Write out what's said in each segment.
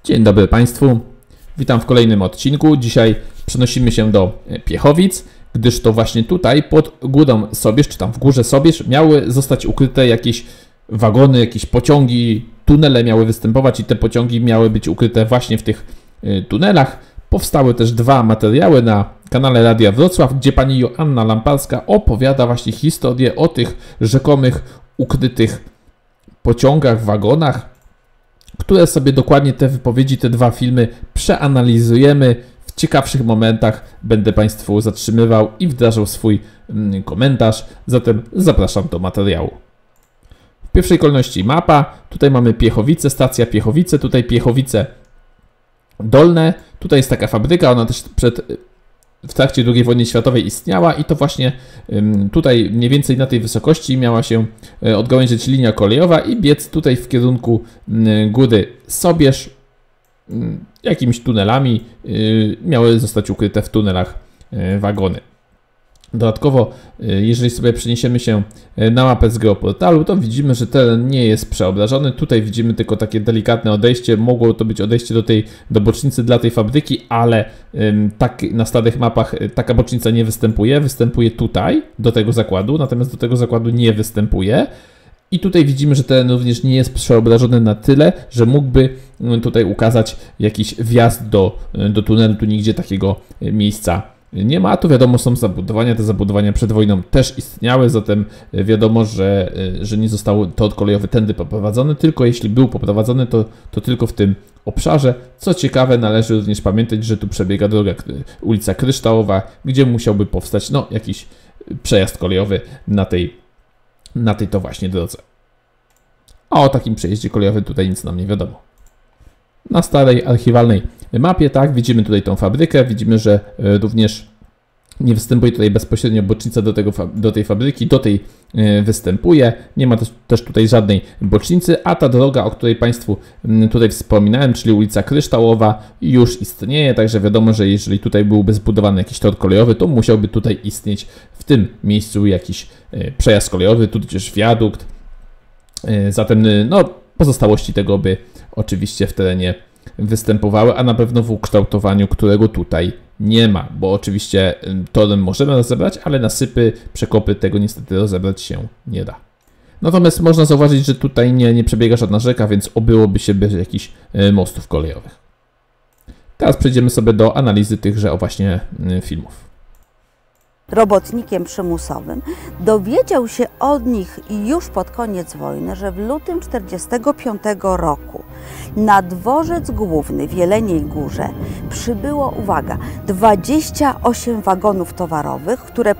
Dzień dobry Państwu, witam w kolejnym odcinku. Dzisiaj przenosimy się do Piechowic, gdyż to właśnie tutaj pod górą Sobierz, czy tam w górze Sobierz miały zostać ukryte jakieś wagony, jakieś pociągi, tunele miały występować i te pociągi miały być ukryte właśnie w tych tunelach. Powstały też dwa materiały na kanale Radia Wrocław, gdzie pani Joanna Lamparska opowiada właśnie historię o tych rzekomych ukrytych pociągach, wagonach, które sobie dokładnie te wypowiedzi, te dwa filmy przeanalizujemy. W ciekawszych momentach będę Państwu zatrzymywał i wdrażał swój komentarz, zatem zapraszam do materiału. W pierwszej kolejności mapa, tutaj mamy Piechowice, stacja Piechowice, tutaj Piechowice Dolne, tutaj jest taka fabryka, ona też w trakcie II wojny światowej istniała i to właśnie tutaj mniej więcej na tej wysokości miała się odgałęziać linia kolejowa i biec tutaj w kierunku góry Sobierz. Jakimiś tunelami miały zostać ukryte w tunelach wagony. Dodatkowo, jeżeli sobie przeniesiemy się na mapę z geoportalu, to widzimy, że teren nie jest przeobrażony. Tutaj widzimy tylko takie delikatne odejście. Mogło to być odejście do bocznicy dla tej fabryki, ale tak na starych mapach taka bocznica nie występuje. Występuje tutaj, do tego zakładu, natomiast do tego zakładu nie występuje. I tutaj widzimy, że teren również nie jest przeobrażony na tyle, że mógłby tutaj ukazać jakiś wjazd do tunelu. Tu nigdzie takiego miejsca nie ma. Tu wiadomo, są zabudowania. Te zabudowania przed wojną też istniały, zatem wiadomo, że nie został tor kolejowy tędy poprowadzony, tylko jeśli był poprowadzony, to tylko w tym obszarze. Co ciekawe, należy również pamiętać, że tu przebiega droga ulica Kryształowa, gdzie musiałby powstać jakiś przejazd kolejowy na tej to właśnie drodze. A o takim przejeździe kolejowym tutaj nic nam nie wiadomo. Na starej archiwalnej mapie, tak, widzimy tutaj tą fabrykę, widzimy, że również nie występuje tutaj bezpośrednio bocznica do tej fabryki, do tej występuje, nie ma też tutaj żadnej bocznicy, a ta droga, o której Państwu tutaj wspominałem, czyli ulica Kryształowa, już istnieje, także wiadomo, że jeżeli tutaj byłby zbudowany jakiś tor kolejowy, to musiałby tutaj istnieć w tym miejscu jakiś przejazd kolejowy, tudzież wiadukt, zatem pozostałości tego by oczywiście w terenie występowały, a na pewno w ukształtowaniu, którego tutaj nie ma, bo oczywiście torem możemy rozebrać, ale nasypy, przekopy tego niestety rozebrać się nie da. Natomiast można zauważyć, że tutaj nie przebiega żadna rzeka, więc obyłoby się bez jakichś mostów kolejowych. Teraz przejdziemy sobie do analizy tychże właśnie filmów. Robotnikiem przymusowym, dowiedział się od nich już pod koniec wojny, że w lutym 1945 roku na dworzec główny w Jeleniej Górze przybyło, uwaga, 28 wagonów towarowych, które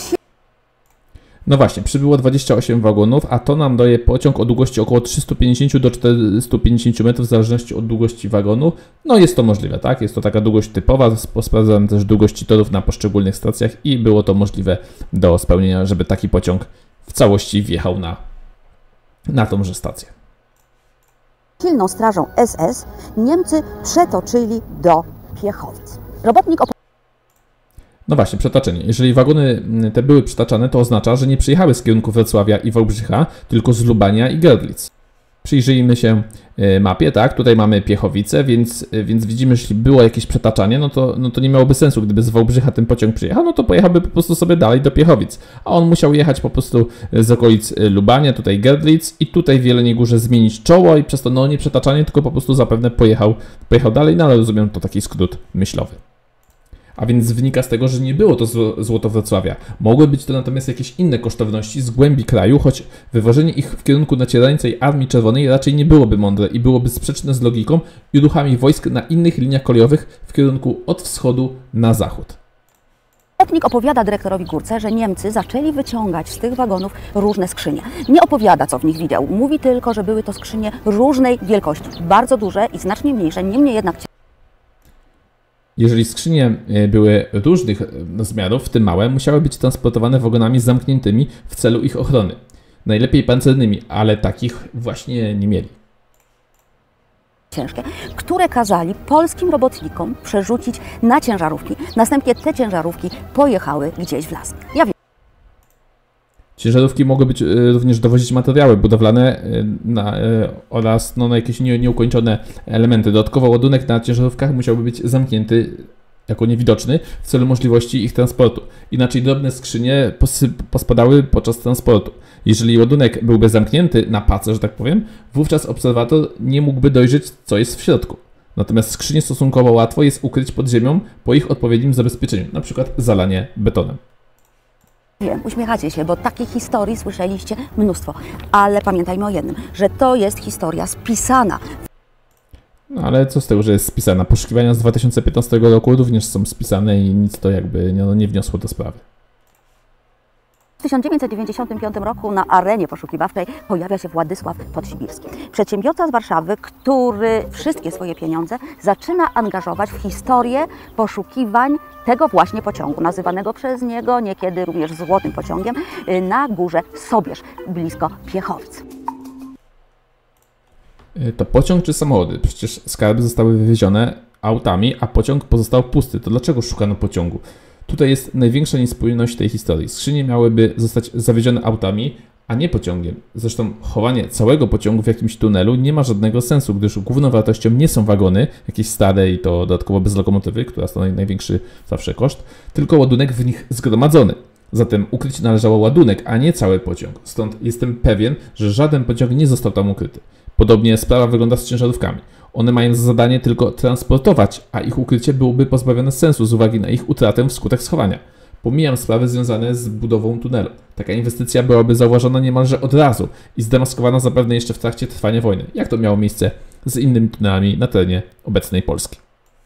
No właśnie, przybyło 28 wagonów, a to nam daje pociąg o długości około 350 do 450 metrów w zależności od długości wagonu. No jest to możliwe, tak? Jest to taka długość typowa. Sprawdzałem też długości torów na poszczególnych stacjach i było to możliwe do spełnienia, żeby taki pociąg w całości wjechał na tąże stację. silną strażą SS Niemcy przetoczyli do Piechowic. Robotnik No właśnie, przetaczenie. Jeżeli wagony te były przetaczane, to oznacza, że nie przyjechały z kierunku Wrocławia i Wałbrzycha, tylko z Lubania i Görlitz. Przyjrzyjmy się mapie, tak? Tutaj mamy Piechowice, więc widzimy, że jeśli było jakieś przetaczanie, no to nie miałoby sensu. Gdyby z Wałbrzycha ten pociąg przyjechał, no to pojechałby po prostu sobie dalej do Piechowic. A on musiał jechać po prostu z okolic Lubania, tutaj Görlitz i tutaj w Jeleniej Górze zmienić czoło i przez to nie przetaczanie, tylko po prostu zapewne pojechał dalej, no ale rozumiem, to taki skrót myślowy. A więc wynika z tego, że nie było to złoto Wrocławia. Mogły być to natomiast jakieś inne kosztowności z głębi kraju, choć wywożenie ich w kierunku nacierającej Armii Czerwonej raczej nie byłoby mądre i byłoby sprzeczne z logiką i ruchami wojsk na innych liniach kolejowych w kierunku od wschodu na zachód. Robotnik opowiada dyrektorowi Górce, że Niemcy zaczęli wyciągać z tych wagonów różne skrzynie. Nie opowiada, co w nich widział. Mówi tylko, że były to skrzynie różnej wielkości. Bardzo duże i znacznie mniejsze, niemniej jednak Jeżeli skrzynie były różnych rozmiarów, w tym małe, musiały być transportowane wagonami zamkniętymi w celu ich ochrony. Najlepiej pancernymi, ale takich właśnie nie mieli. ciężkie, które kazali polskim robotnikom przerzucić na ciężarówki. Następnie te ciężarówki pojechały gdzieś w las. Ciężarówki mogły być również dowozić materiały budowlane oraz na jakieś nieukończone elementy. Dodatkowo ładunek na ciężarówkach musiałby być zamknięty jako niewidoczny w celu możliwości ich transportu. Inaczej drobne skrzynie pospadały podczas transportu. Jeżeli ładunek byłby zamknięty na pace, że tak powiem, wówczas obserwator nie mógłby dojrzeć, co jest w środku. Natomiast skrzynie stosunkowo łatwo jest ukryć pod ziemią po ich odpowiednim zabezpieczeniu, np. zalanie betonem. Wiem, uśmiechacie się, bo takich historii słyszeliście mnóstwo, ale pamiętajmy o jednym, że to jest historia spisana. No ale co z tego, że jest spisana? Poszukiwania z 2015 roku również są spisane i nic to jakby nie wniosło do sprawy. W 1995 roku na arenie poszukiwawczej pojawia się Władysław Podsibirski. Przedsiębiorca z Warszawy, który wszystkie swoje pieniądze zaczyna angażować w historię poszukiwań tego właśnie pociągu, nazywanego przez niego niekiedy również złotym pociągiem, na górze Sobierz, blisko Piechowic. To pociąg czy samochody? Przecież skarby zostały wywiezione autami, a pociąg pozostał pusty. To dlaczego szukano pociągu? Tutaj jest największa niespójność tej historii. Skrzynie miałyby zostać zawiezione autami, a nie pociągiem. Zresztą chowanie całego pociągu w jakimś tunelu nie ma żadnego sensu, gdyż główną wartością nie są wagony, jakieś stare i to dodatkowo bez lokomotywy, która stanowi największy zawsze koszt, tylko ładunek w nich zgromadzony. Zatem ukryć należało ładunek, a nie cały pociąg. Stąd jestem pewien, że żaden pociąg nie został tam ukryty. Podobnie sprawa wygląda z ciężarówkami. One mają za zadanie tylko transportować, a ich ukrycie byłoby pozbawione sensu z uwagi na ich utratę wskutek schowania. Pomijam sprawy związane z budową tunelu. Taka inwestycja byłaby zauważona niemalże od razu i zdemaskowana zapewne jeszcze w trakcie trwania wojny, jak to miało miejsce z innymi tunelami na terenie obecnej Polski.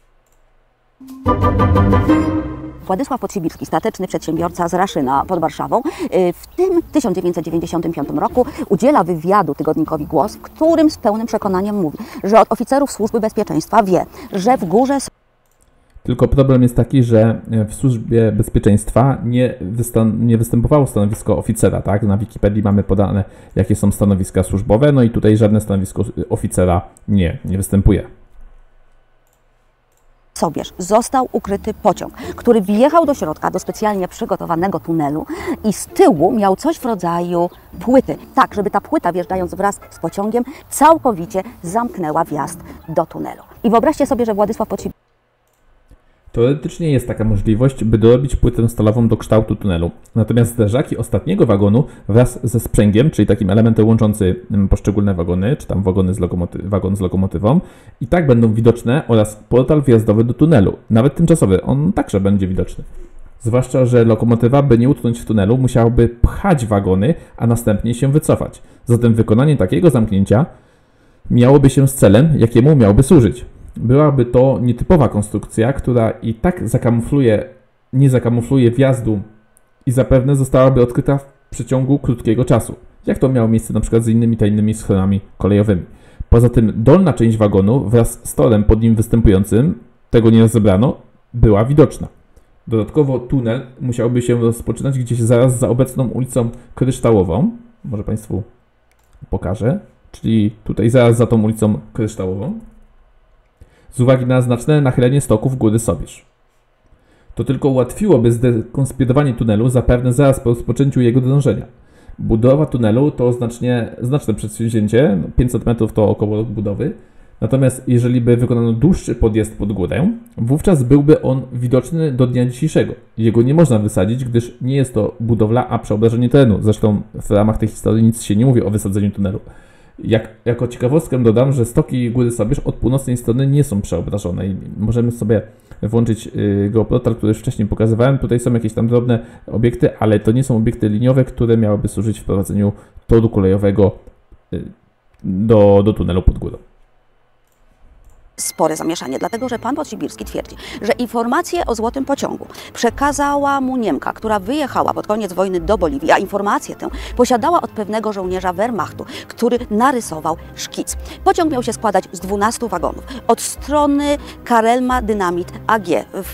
Władysław Podsibirski, stateczny przedsiębiorca z Raszyna pod Warszawą, w tym 1995 roku udziela wywiadu tygodnikowi Głos, w którym z pełnym przekonaniem mówi, że od oficerów Służby Bezpieczeństwa wie, że w górze... Tylko problem jest taki, że w Służbie Bezpieczeństwa nie występowało stanowisko oficera, tak? Na Wikipedii mamy podane, jakie są stanowiska służbowe, no i tutaj żadne stanowisko oficera nie występuje. Sobierz został ukryty pociąg, który wjechał do środka, do specjalnie przygotowanego tunelu i z tyłu miał coś w rodzaju płyty, tak żeby ta płyta wjeżdżając wraz z pociągiem całkowicie zamknęła wjazd do tunelu. I wyobraźcie sobie, że Władysław Podsibirski... Teoretycznie jest taka możliwość, by dorobić płytę stalową do kształtu tunelu. Natomiast zderzaki ostatniego wagonu wraz ze sprzęgiem, czyli takim elementem łączący poszczególne wagony, czy tam wagon z lokomotywą, i tak będą widoczne oraz portal wjazdowy do tunelu, nawet tymczasowy, on także będzie widoczny. Zwłaszcza, że lokomotywa, by nie utknąć w tunelu, musiałaby pchać wagony, a następnie się wycofać. Zatem wykonanie takiego zamknięcia miałoby się z celem, jakiemu miałby służyć. Byłaby to nietypowa konstrukcja, która i tak nie zakamufluje wjazdu i zapewne zostałaby odkryta w przeciągu krótkiego czasu, jak to miało miejsce np. z innymi tajnymi schronami kolejowymi. Poza tym dolna część wagonu wraz z torem pod nim występującym, tego nie rozebrano, była widoczna. Dodatkowo tunel musiałby się rozpoczynać gdzieś zaraz za obecną ulicą Kryształową, może Państwu pokażę, czyli tutaj zaraz za tą ulicą Kryształową, z uwagi na znaczne nachylenie stoków góry Sobierz. To tylko ułatwiłoby zdekonspirowanie tunelu zapewne zaraz po rozpoczęciu jego drążenia. Budowa tunelu to znaczne przedsięwzięcie, 500 metrów to około rok budowy, natomiast jeżeli by wykonano dłuższy podjazd pod górę, wówczas byłby on widoczny do dnia dzisiejszego. Jego nie można wysadzić, gdyż nie jest to budowla, a przeobrażenie terenu. Zresztą w ramach tej historii nic się nie mówi o wysadzeniu tunelu. Jako ciekawostkę dodam, że stoki góry Sobierz od północnej strony nie są przeobrażone i możemy sobie włączyć geoportal, który już wcześniej pokazywałem. Tutaj są jakieś tam drobne obiekty, ale to nie są obiekty liniowe, które miałyby służyć wprowadzeniu toru kolejowego do tunelu pod górą. Spore zamieszanie, dlatego że pan Podsibirski twierdzi, że informację o złotym pociągu przekazała mu Niemka, która wyjechała pod koniec wojny do Boliwii, a informację tę posiadała od pewnego żołnierza Wehrmachtu, który narysował szkic. Pociąg miał się składać z 12 wagonów. Od strony Karelma Dynamit AG.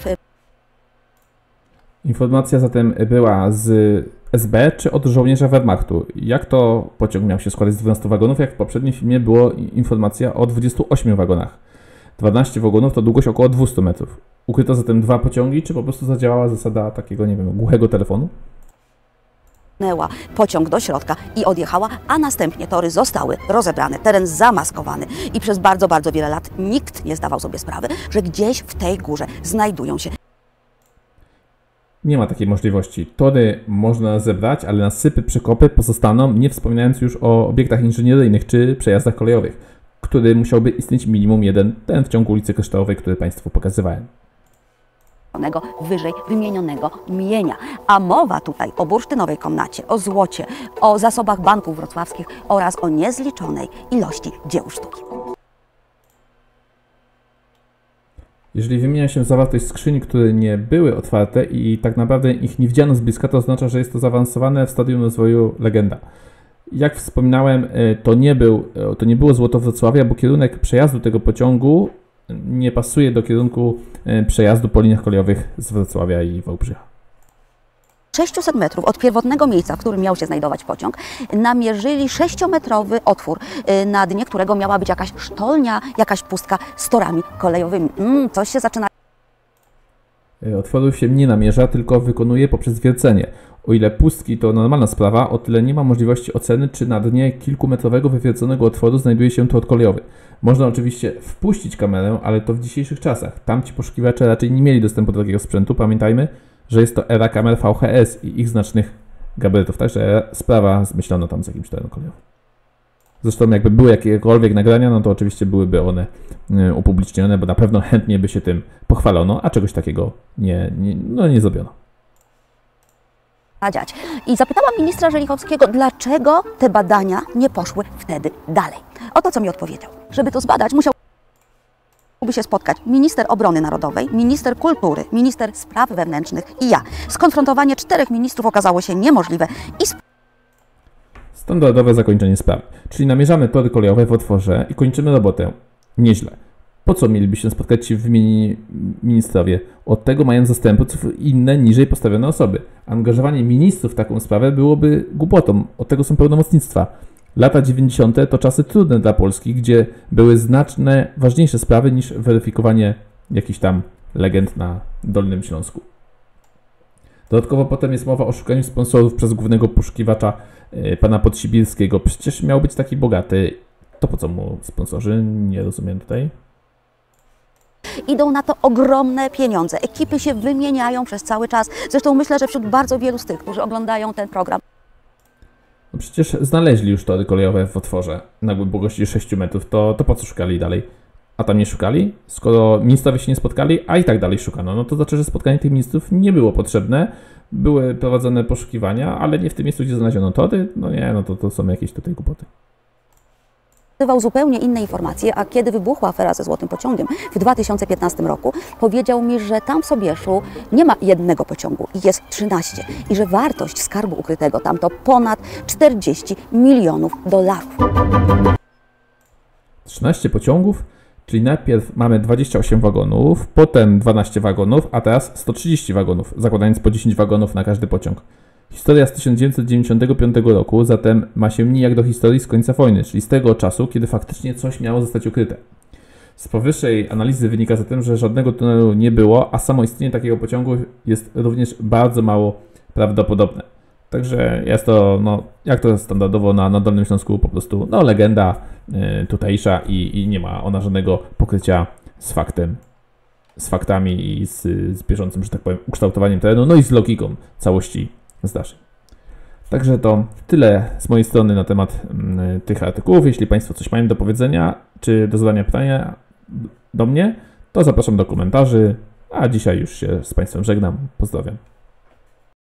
Informacja zatem była z SB czy od żołnierza Wehrmachtu? Jak to pociąg miał się składać z 12 wagonów, jak w poprzednim filmie była informacja o 28 wagonach? 12 wagonów to długość około 200 metrów. Ukryto zatem dwa pociągi, czy po prostu zadziałała zasada takiego, nie wiem, głuchego telefonu? pociąg do środka i odjechała, a następnie tory zostały rozebrane, teren zamaskowany i przez bardzo, bardzo wiele lat nikt nie zdawał sobie sprawy, że gdzieś w tej górze znajdują się. Nie ma takiej możliwości. Tory można zebrać, ale nasypy, przekopy pozostaną, nie wspominając już o obiektach inżynieryjnych czy przejazdach kolejowych, który musiałby istnieć minimum jeden, ten w ciągu ulicy Kosztołowej, który Państwu pokazywałem. Wyżej wymienionego mienia. A mowa tutaj o bursztynowej komnacie, o złocie, o zasobach banków wrocławskich oraz o niezliczonej ilości dzieł sztuki. Jeżeli wymienia się zawartość skrzyni, które nie były otwarte i tak naprawdę ich nie widziano z bliska, to oznacza, że jest to zaawansowane w stadium rozwoju legenda. Jak wspominałem, to nie było złoto Wrocławia, bo kierunek przejazdu tego pociągu nie pasuje do kierunku przejazdu po liniach kolejowych z Wrocławia i Wałbrzycha. 600 metrów od pierwotnego miejsca, w którym miał się znajdować pociąg, namierzyli 6-metrowy otwór, na dnie którego miała być jakaś sztolnia, jakaś pustka z torami kolejowymi. Coś się zaczyna. Otworów się nie namierza, tylko wykonuje poprzez wiercenie. O ile pustki to normalna sprawa, o tyle nie ma możliwości oceny, czy na dnie kilkumetrowego wywierconego otworu znajduje się tor kolejowy. Można oczywiście wpuścić kamerę, ale to w dzisiejszych czasach. Tamci poszukiwacze raczej nie mieli dostępu do takiego sprzętu. Pamiętajmy, że jest to era kamer VHS i ich znacznych gabarytów, także sprawa zmyślono tam z jakimś terenem kolejowym. Zresztą jakby były jakiekolwiek nagrania, no to oczywiście byłyby one upublicznione, bo na pewno chętnie by się tym pochwalono, a czegoś takiego nie zrobiono. Dziać. I zapytałam ministra Żelichowskiego, dlaczego te badania nie poszły wtedy dalej. Oto co mi odpowiedział. Żeby to zbadać, musiałby się spotkać minister obrony narodowej, minister kultury, minister spraw wewnętrznych i ja. Skonfrontowanie 4 ministrów okazało się niemożliwe i standardowe zakończenie sprawy. Czyli namierzamy tory kolejowe w otworze i kończymy robotę. Nieźle. Po co mieliby się spotkać ci wymienieni ministrowie? Od tego mają zastępców inne, niżej postawione osoby. Angażowanie ministrów w taką sprawę byłoby głupotą. Od tego są pełnomocnictwa. Lata 90. to czasy trudne dla Polski, gdzie były znacznie ważniejsze sprawy niż weryfikowanie jakichś tam legend na Dolnym Śląsku. Dodatkowo potem jest mowa o szukaniu sponsorów przez głównego poszukiwacza pana Podsibirskiego. Przecież miał być taki bogaty. To po co mu sponsorzy? Nie rozumiem tutaj. Idą na to ogromne pieniądze. Ekipy się wymieniają przez cały czas. Zresztą myślę, że wśród bardzo wielu z tych, którzy oglądają ten program. No przecież znaleźli już tory kolejowe w otworze na głębokości 6 metrów. To po co szukali dalej? A tam nie szukali? Skoro ministrowie się nie spotkali, a i tak dalej szukano, no to znaczy, że spotkanie tych ministrów nie było potrzebne. Były prowadzone poszukiwania, ale nie w tym miejscu, gdzie znaleziono tory. No nie, no to są jakieś tutaj głupoty. Zupełnie inne informacje, a kiedy wybuchła afera ze Złotym Pociągiem w 2015 roku, powiedział mi, że tam w Sobieszu nie ma jednego pociągu, jest 13 i że wartość skarbu ukrytego tam to ponad 40 milionów dolarów. 13 pociągów, czyli najpierw mamy 28 wagonów, potem 12 wagonów, a teraz 130 wagonów, zakładając po 10 wagonów na każdy pociąg. Historia z 1995 roku zatem ma się nijak do historii z końca wojny, czyli z tego czasu, kiedy faktycznie coś miało zostać ukryte. Z powyższej analizy wynika zatem, że żadnego tunelu nie było, a samo istnienie takiego pociągu jest również bardzo mało prawdopodobne. Także jest to, jak to standardowo na Dolnym Śląsku, po prostu legenda tutejsza i nie ma ona żadnego pokrycia z faktami i z bieżącym, że tak powiem, ukształtowaniem terenu, no i z logiką całości zdarzeń. Także to tyle z mojej strony na temat tych artykułów. Jeśli Państwo coś mają do powiedzenia, czy do zadania pytania do mnie, to zapraszam do komentarzy, a dzisiaj już się z Państwem żegnam. Pozdrawiam.